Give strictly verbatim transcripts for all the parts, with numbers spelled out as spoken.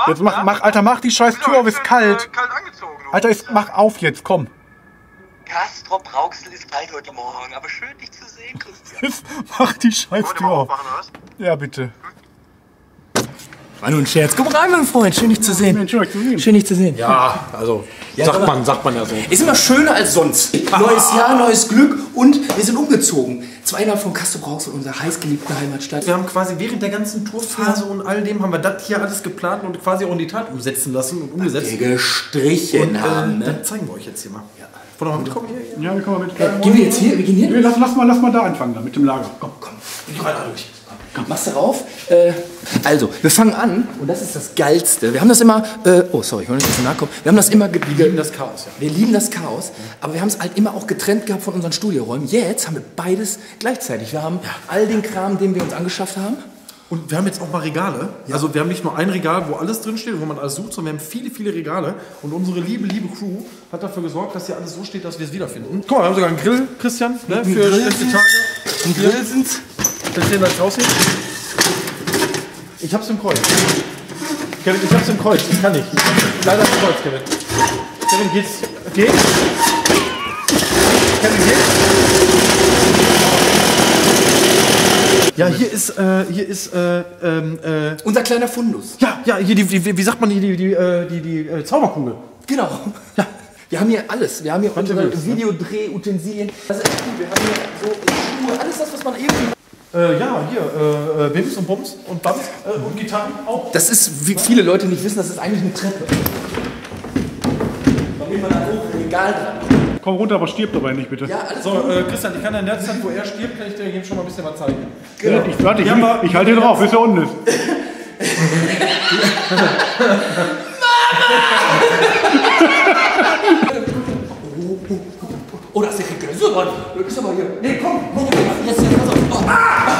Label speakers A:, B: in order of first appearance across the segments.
A: Jetzt mach, mach, Alter, mach die scheiß Tür auf, ist kalt.
B: Äh, kalt angezogen.
A: Alter, ist, mach auf jetzt, komm.
C: Castrop Rauxel ist kalt heute Morgen, aber schön dich zu sehen, Christian.
A: Mach die scheiß Tür auf. Ja, bitte.
D: War nur ein Scherz. Komm rein, mein Freund. Schön, dich zu sehen.
A: Mensch, schön, dich zu sehen.
D: Schön, dich zu sehen.
E: Ja, also,
D: Ja,
E: sagt
D: aber-
E: man, sagt man ja so.
D: Ist immer schöner als sonst. Neues Jahr, neues Glück und wir sind umgezogen. Zweieinhalb von Castrop Rauxel, unserer heißgeliebten Heimatstadt.
E: Wir haben quasi während der ganzen Tourphase und all dem haben wir das hier alles geplant und quasi auch in die Tat umsetzen lassen und umgesetzt.
D: Wir gestrichen
E: Und, äh,
D: haben, ne?
E: das zeigen wir euch jetzt hier mal. Wollen wir mal mitkommen hier?
A: Ja, wir kommen mit.
D: Äh, gehen wir jetzt hier? Wir gehen hier?
A: Nee, lass, lass, mal, lass mal da anfangen, da, mit dem Lager. Komm.
D: Komm, geh mal da durch. Komm, machst du rauf? Äh, also, wir fangen an und das ist das Geilste. Wir haben das immer, äh, oh sorry, ich wollte nicht zu nahe kommen. Wir haben das immer, ge
E: Wir lieben das Chaos, ja.
D: wir lieben das Chaos, aber wir haben es halt immer auch getrennt gehabt von unseren Studioräumen. Jetzt haben wir beides gleichzeitig. Wir haben all den Kram, den wir uns angeschafft haben.
E: Und wir haben jetzt auch mal Regale. Also wir haben nicht nur ein Regal, wo alles drinsteht, wo man alles sucht, sondern wir haben viele, viele Regale. Und unsere liebe, liebe Crew hat dafür gesorgt, dass hier alles so steht, dass wir es wiederfinden. Guck mal, wir haben sogar einen Grill, Christian, ne, für
D: Grill.
E: schlechte Tage.
D: Ein Grill sind's.
E: Soll ich den gleich rausnehmen? Ich hab's im Kreuz. Kevin, ich hab's im Kreuz. Ich kann nicht. Ich hab's leider im Kreuz, Kevin. Kevin, geht's? Geht? Kevin, geht's? Ja, hier ist, äh, hier ist, äh, ähm, äh,
D: Unser kleiner Fundus.
E: ja, ja, hier die, die, wie sagt man hier, die, die, äh, die, die äh, Zauberkugel.
D: Genau. Ja. Wir haben hier alles. Wir haben hier
E: du
D: unsere
E: willst, ne?
D: Videodreh-Utensilien. Das ist echt gut. Wir haben hier so Schuhe, alles das, was man irgendwie...
E: Äh, ja, hier, äh, Bims und Bums und Bums äh, und Gitarren auch.
D: Das ist, wie viele Leute nicht wissen, das ist eigentlich eine Treppe. Damit man da hoch ein Regal dran.
A: Komm runter, aber stirb dabei nicht, bitte.
D: Ja, alles
E: So,
D: gut.
E: äh, Christian, ich kann in der Zeit, wo er stirbt, kann ich dir jetzt schon mal ein bisschen was zeigen.
A: Ja, ich, warte, ich,
E: Ja, aber-
A: ich halte ihn drauf, bis er unten ist.
D: Oh, da ist der Kicke. So, Mann. Du bist aber hier. Nee, komm. Jetzt, jetzt, pass auf. Oh. Ah.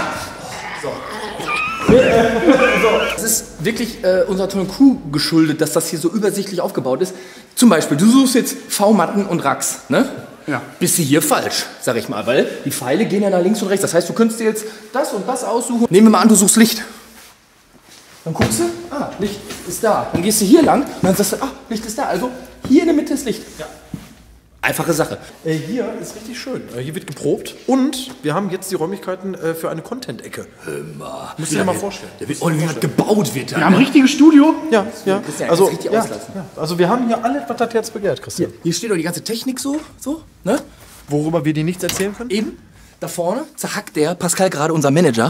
D: So. Das ist wirklich äh, unserer tollen Crew geschuldet, dass das hier so übersichtlich aufgebaut ist. Zum Beispiel, du suchst jetzt V-Matten und Racks, ne?
A: Ja.
D: Bist du hier falsch, sag ich mal, weil die Pfeile gehen ja nach links und rechts. Das heißt, du könntest dir jetzt das und das aussuchen. Nehmen wir mal an, du suchst Licht. Dann guckst du, ah, Licht ist da. Dann gehst du hier lang und dann sagst du, ah, Licht ist da. Also hier in der Mitte ist Licht. Ja. Einfache Sache.
E: Äh, hier ist richtig schön. Äh, hier wird geprobt und wir haben jetzt die Räumlichkeiten äh, für eine Content-Ecke. Musst du dir mal vorstellen.
D: Da wird ordentlich was gebaut wird da.
A: Wir haben ein richtiges Studio.
E: Ja, ja.
D: Christian,
E: Also,
D: jetzt richtig
E: ja,
D: auslassen.
E: ja. Also wir haben hier alles, was das Herz begehrt, Christian.
D: Hier steht doch die ganze Technik so, so, ne?
E: Worüber wir dir nichts erzählen können?
D: Eben, da vorne zerhackt der Pascal gerade, unser Manager.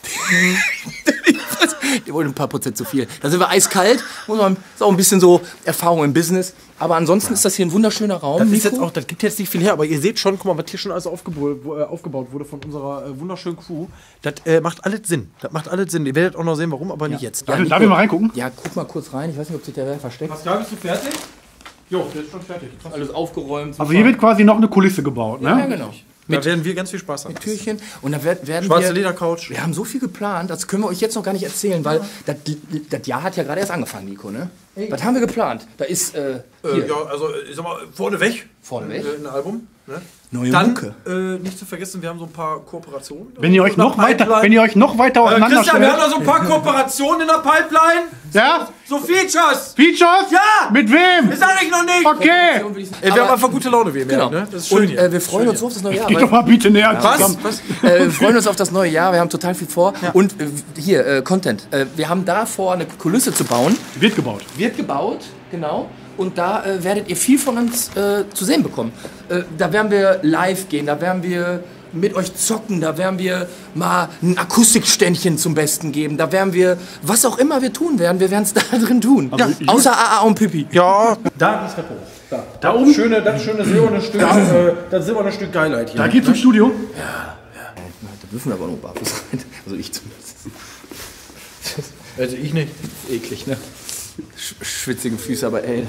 D: Der wollte ein paar Prozent zu viel. Da sind wir eiskalt, muss man, ist auch ein bisschen so Erfahrung im Business. Aber ansonsten ist das hier ein wunderschöner Raum.
E: Das, ist
D: Nico.
E: jetzt auch, das gibt jetzt nicht viel her, aber ihr seht schon, guck mal, was hier schon alles aufgebaut, wo, äh, aufgebaut wurde von unserer äh, wunderschönen Crew. Das äh, macht alles Sinn. Das macht alles Sinn. Ihr werdet auch noch sehen, warum, aber nicht jetzt.
A: Darf, darf ich mal reingucken?
D: Ja, guck mal kurz rein. Ich weiß nicht, ob sich der versteckt.
E: Pascal, bist du fertig? Jo, der ist schon fertig.
D: Alles aufgeräumt.
A: Also hier wird quasi noch eine Kulisse gebaut, ne?
D: ja, genau.
E: Da werden wir ganz viel Spaß haben.
D: Türchen. Und da werden, werden
E: Schwarze
D: wir...
E: Ledercouch.
D: Wir haben so viel geplant, das können wir euch jetzt noch gar nicht erzählen, weil das, das Jahr hat ja gerade erst angefangen, Nico, ne? Was haben wir geplant? Da ist, äh, hier,
E: Äh, ja, also ich sag mal, vorneweg.
D: vorneweg,
E: Äh, ein Album. Ne?
D: neue
E: Dann,
D: Mucke.
E: äh, nicht zu vergessen, wir haben so ein paar Kooperationen.
A: Wenn ihr euch noch weiter,
E: Pipeline.
A: wenn ihr euch noch weiter
E: Äh, Christian, wir
A: auseinanderstellt.
E: haben noch so ein paar Kooperationen in der Pipeline.
A: Ja?
E: So Features.
A: Features?
E: Ja!
A: Mit wem?
E: Das sag ich noch nicht.
A: Okay.
E: Ey, wir haben einfach gute Laune, wie ihr
D: Genau.
E: merkt, ne? Das ist schön
D: Und
E: hier.
D: äh, wir freuen uns so auf das neue Jahr.
A: Geh
D: weil-
A: doch mal bitte näher
E: Was?
A: zusammen.
E: Was?
D: äh, wir freuen uns auf das neue Jahr, wir haben total viel vor. Und äh, hier, äh, Content. Äh, wir haben da vor, eine Kulisse zu bauen.
A: Wird gebaut.
D: Wird gebaut, genau. Und da äh, werdet ihr viel von uns äh, zu sehen bekommen. Äh, da werden wir live gehen, da werden wir mit euch zocken, da werden wir mal ein Akustikständchen zum Besten geben, da werden wir, was auch immer wir tun werden, wir werden es da drin tun.
A: Ja.
D: Außer A A und Pipi.
E: Ja, da ist der Punkt. Da, da oben. Schöne, das schöne silberne Stück, äh, das silberne Stück Geilheit hier.
A: Da geht's ins Studio.
D: Da dürfen wir aber nur barfuß rein. Also ich zumindest.
E: Also ich nicht.
D: Eklig, ne? Sch schwitzige Füße, aber ey.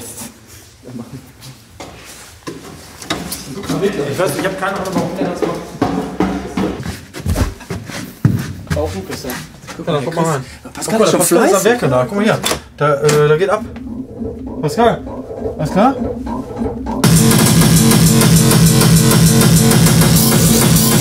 E: Ich weiß, ich habe keine Ahnung, warum der das macht. Auch gut, Christian. Guck mal, guck mal rein.
D: Pascal
E: Guck
D: ist
E: mal,
D: schon
E: Pascal ist am
D: fleißig.
E: Werke da. Guck mal hier. Da, äh, da geht ab. Pascal. Alles klar?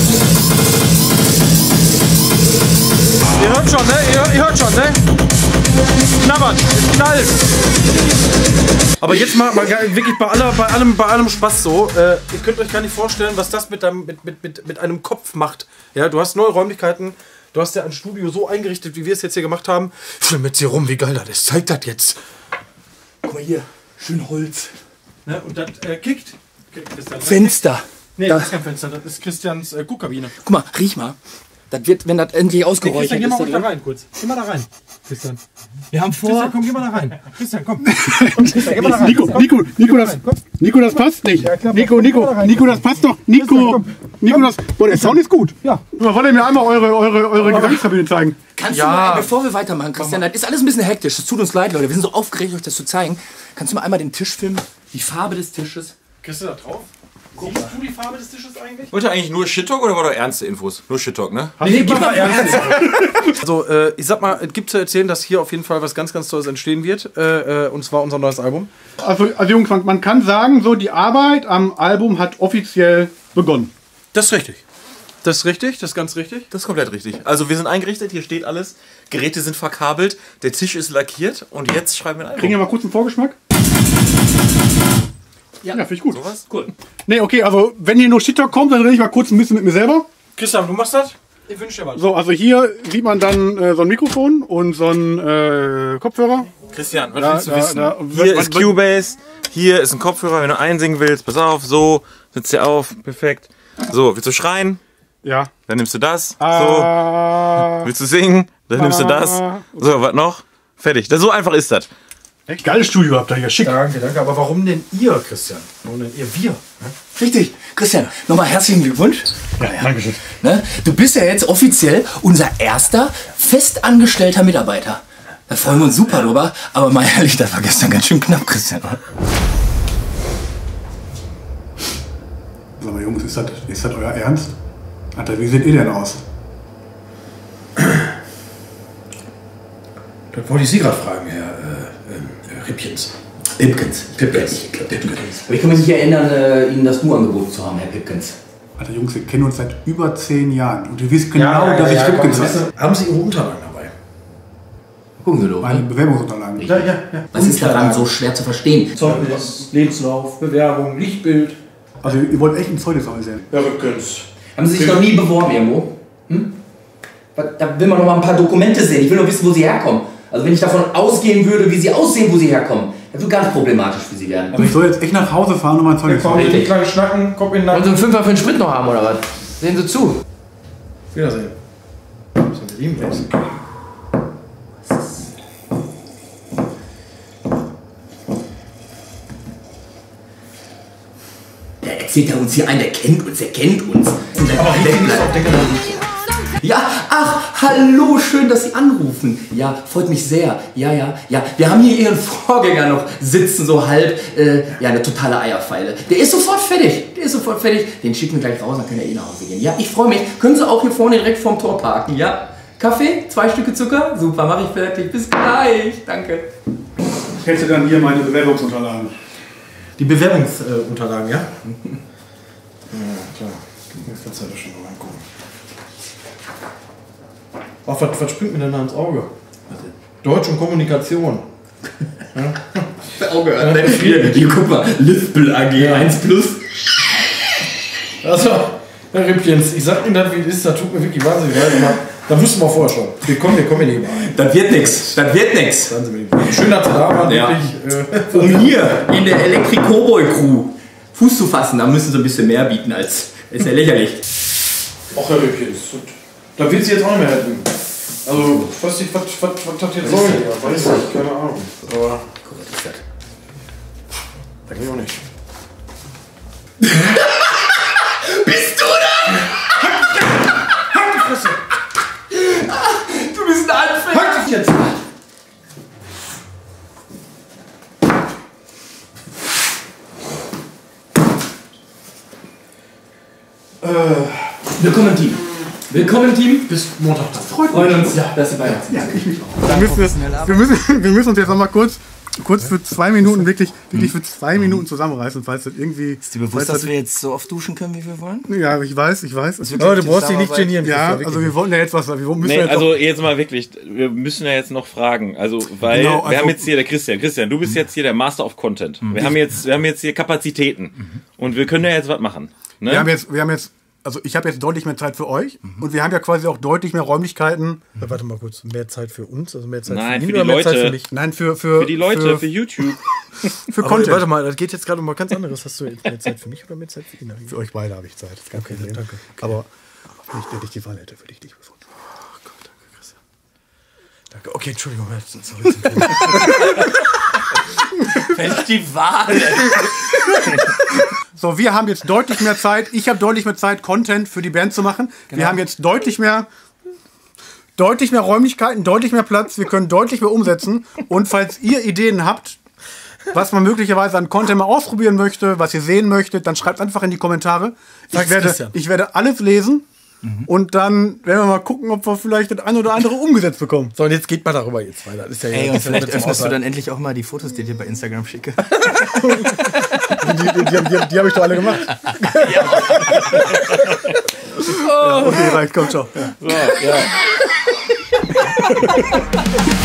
E: Ihr hört schon, ne? Ihr, ihr hört schon, ne? Knabbert, es knallt. Aber jetzt mal, mal wirklich bei, aller, bei, allem, bei allem Spaß so. Äh, ihr könnt euch gar nicht vorstellen, was das mit, deinem, mit, mit, mit, mit einem Kopf macht. Ja, du hast neue Räumlichkeiten. Du hast ja ein Studio so eingerichtet, wie wir es jetzt hier gemacht haben. Schlimm jetzt hier rum, wie geil das ist. Zeig das jetzt.
D: Guck mal hier, schön Holz.
E: Ne, und das äh, kickt.
D: Fenster.
E: Nee,
D: Da-
E: das ist kein Fenster, das ist Christians äh, Guckkabine.
D: Guck mal, riech mal. Das wird, wenn das endlich ausgeräuchert
E: Christian, geh mal
D: ist.
E: ruhig da
D: da drin.
E: rein, kurz. Geh mal da rein, Christian.
D: Wir haben vor.
E: Christian, komm, geh mal da rein. Christian, komm. Christian, geh mal da rein.
A: Nico, Nico, Nico, das, Nico, das passt nicht. Nico, Nico, Nico, das passt doch. Nico, Nico, das. Boah, der Sound ist gut. Ja. Wollt ihr mir einmal eure, eure, eure Gesangskabine zeigen?
D: Kannst
E: Ja.
D: du mal, bevor wir weitermachen, Christian, das ist alles ein bisschen hektisch. Das tut uns leid, Leute. Wir sind so aufgeregt, euch das zu zeigen. Kannst du mal einmal den Tisch filmen? Die Farbe des Tisches.
E: Kriegst du da drauf? Siehst du die Farbe des Tisches eigentlich?
B: Wollt ihr eigentlich nur Shit-Talk oder war doch ernste Infos? Nur Shit-Talk, ne?
E: Nee, gib mal ernst. Also, äh, ich sag mal, es gibt zu erzählen, dass hier auf jeden Fall was ganz, ganz Tolles entstehen wird. Äh, äh, und zwar unser neues Album.
A: Also, also Jungs, man, man kann sagen, so die Arbeit am Album hat offiziell begonnen.
E: Das ist richtig. Das ist richtig, das ist ganz richtig.
B: Das ist komplett richtig. Also wir sind eingerichtet, hier steht alles. Geräte sind verkabelt, der Tisch ist lackiert und jetzt schreiben wir ein
A: Kriegen wir
B: Album.
A: mal kurz einen Vorgeschmack?
D: Ja,
A: Ja, finde ich gut.
B: Sowas?
D: Cool.
A: Nee, okay, also wenn hier nur Shit-Talk kommt, dann rede ich mal kurz ein bisschen mit mir selber.
E: Christian, du machst das? Ich wünsche dir was.
A: So, also hier sieht man dann äh, so ein Mikrofon und so ein äh, Kopfhörer.
B: Christian, was
A: Da,
B: willst du
A: da,
B: wissen?
A: da,
B: Hier
A: was-
B: ist Cubase, hier ist ein Kopfhörer, wenn du einsingen willst, pass auf, so, sitzt dir auf, perfekt. So, willst du schreien?
A: Ja.
B: Dann nimmst du das. So,
A: Ah,
B: willst du singen? Dann nimmst du das. So, was noch? Fertig. Das, so einfach ist das.
A: echt geiles Studio habt ihr hier, schick.
E: Danke, danke. Aber warum denn ihr, Christian? Warum denn ihr wir?
D: Richtig. Christian, nochmal herzlichen Glückwunsch.
A: Ja, Dankeschön.
D: Ne? Du bist ja jetzt offiziell unser erster festangestellter Mitarbeiter. Da freuen wir uns super drüber. Aber mal ehrlich, das war gestern ganz schön knapp, Christian.
A: Sag mal, Jungs, ist das, ist das euer Ernst? Alter, wie seht ihr denn aus?
E: Das wollte ich Sie gerade fragen, Herr äh, äh, Rippchens.
D: Pipkins. Pipkins. Pipkins. Aber ich kann mich nicht erinnern, äh, Ihnen das Du angeboten zu haben, Herr Pipkins.
A: Alter, Jungs, wir kennen uns seit über zehn Jahren. Und ihr wisst genau, dass ich Ripkins
E: komm,
A: heiße.
E: haben Sie Ihre Unterlagen dabei?
D: Gucken Sie doch.
A: Meine
D: Ne?
A: Bewerbungsunterlagen.
E: Ja, ja, ja.
D: Was ist daran so schwer zu verstehen?
E: Zeugnis, Lebenslauf, Bewerbung, Lichtbild.
A: Also ihr wollt echt ein Zeugnis aussehen.
E: Ja, Rückens.
D: Haben Sie sich noch nie beworben irgendwo? Hm? Da will man noch mal ein paar Dokumente sehen. Ich will nur wissen, wo Sie herkommen. Also wenn ich davon ausgehen würde, wie Sie aussehen, wo Sie herkommen, das wird ganz problematisch für Sie werden.
A: Aber ich soll jetzt echt nach Hause fahren und mein Zeugnis
E: Komm,
A: holen.
E: nicht lange schnacken, Kopf in den
D: Wollen
E: Nacken.
D: Sie einen Fünfer für den Sprit noch haben, oder was? Sehen Sie zu.
E: Wiedersehen. So, wir lieben das.
D: Der erzählt ja uns hier ein, der kennt uns, der kennt uns. Aber ja, ach, hallo, schön, dass Sie anrufen. Ja, freut mich sehr. Ja, ja, ja. Wir haben hier Ihren Vorgänger noch sitzen, so halb. Äh, ja, eine totale Eierpfeile. Der ist sofort fertig. Der ist sofort fertig. Den schicken wir gleich raus, dann kann er eh nach Hause gehen. Ja, ich freue mich. Können Sie auch hier vorne direkt vorm Tor parken, ja? Kaffee? Zwei Stücke Zucker? Super, mache ich fertig. Bis gleich. Danke.
A: Hältst du dann hier meine Bewerbungsunterlagen?
E: Die Bewerbungsunterlagen, ja? Ja, klar. Jetzt kannst du da schon mal reingucken. Ach, was, was springt mir denn da ins Auge? Deutsch und Kommunikation.
D: Auge an der Vier. Hier, guck mal. Lispel A G eins plus.
E: Also, Herr Rippchens, ich sag Ihnen das, wie es ist, das tut mir wirklich wahnsinnig leid. aber Da wussten wir vorher schon. Wir kommen, wir kommen hier nicht rein.
D: Das wird nix. Das wird nix.
E: Sagen Sie mir nicht. Schön, dass Sie da waren.
D: Ja.
E: Wirklich, äh,
D: Um hier in der Elektrik-Cowboy-Crew Fuß zu fassen, da müssen sie ein bisschen mehr bieten als. Ist ja lächerlich.
E: Ach, Herr Rippchens, da will Sie jetzt auch nicht mehr retten. Also, was, was, was, was das jetzt soll, ja, weiß ich, keine Ahnung. Aber,
D: Guck, was ist das?
E: da kann ich auch nicht.
D: Bist du da?
E: Halt die Fresse!
D: Du bist ein Anfänger.
E: Halt dich jetzt!
D: Willkommen im Team. Willkommen im Team.
E: Bis Montag.
A: Freut mich.
D: Freuen uns, ja, dass Sie bei uns sind.
A: Ja, ich mich auch. Wir müssen, jetzt, wir, müssen, wir müssen uns jetzt noch mal kurz kurz für zwei Minuten wirklich, wirklich für zwei Minuten zusammenreißen, falls das irgendwie...
D: Ist dir bewusst, dass wir jetzt so oft duschen können, wie wir wollen?
A: Ja, ich weiß, ich weiß.
E: Aber du brauchst dich nicht genieren.
A: Ja, also wir wollten ja jetzt was... Wir müssen
B: nee,
A: jetzt
B: also jetzt mal wirklich, wir müssen ja jetzt noch fragen. Also, weil
A: genau, also
B: wir haben jetzt hier, der Christian, Christian, du bist jetzt hier der Master of Content. Wir haben jetzt, wir haben jetzt hier Kapazitäten. Und wir können ja jetzt was machen. Ne?
A: Wir haben jetzt... Wir haben jetzt Also ich habe jetzt deutlich mehr Zeit für euch mhm. und wir haben ja quasi auch deutlich mehr Räumlichkeiten.
E: Ja, warte mal kurz, mehr Zeit für uns, also mehr Zeit
B: Nein,
E: für ihn
B: für die
E: oder mehr
B: Leute.
E: Zeit für mich?
A: Nein, für für,
B: für die Leute, für, für YouTube.
A: Für
E: Aber
A: Content.
E: Warte mal, das geht jetzt gerade um was ganz anderes. Hast du jetzt mehr Zeit für mich oder mehr Zeit für ihn?
A: Für euch beide habe ich Zeit. Das ist kein
E: Okay,
A: Problem.
E: danke. Okay.
A: Aber wenn ich, wenn ich die Wahl hätte, würde ich dich bevorzugen.
E: Oh Gott, danke, Christian. Danke. Okay, Entschuldigung. Sorry.
D: Wenn ich die Wahl hätte.
A: So, wir haben jetzt deutlich mehr Zeit. Ich habe deutlich mehr Zeit, Content für die Band zu machen. Genau. Wir haben jetzt deutlich mehr, deutlich mehr Räumlichkeiten, deutlich mehr Platz. Wir können deutlich mehr umsetzen. Und falls ihr Ideen habt, was man möglicherweise an Content mal ausprobieren möchte, was ihr sehen möchtet, dann schreibt einfach in die Kommentare. Ich werde, ich werde alles lesen. Mhm. Und dann werden wir mal gucken, ob wir vielleicht das eine oder andere umgesetzt bekommen.
E: So, und jetzt geht mal darüber jetzt weiter. Das ist ja
D: Ey,
E: ja,
D: und vielleicht öffnest du dann endlich auch mal die Fotos, die ich dir bei Instagram schicke.
A: die die, die, die, die habe ich doch alle gemacht. Ja. Ja, okay, reicht, komm, ciao. Ja. So, ja.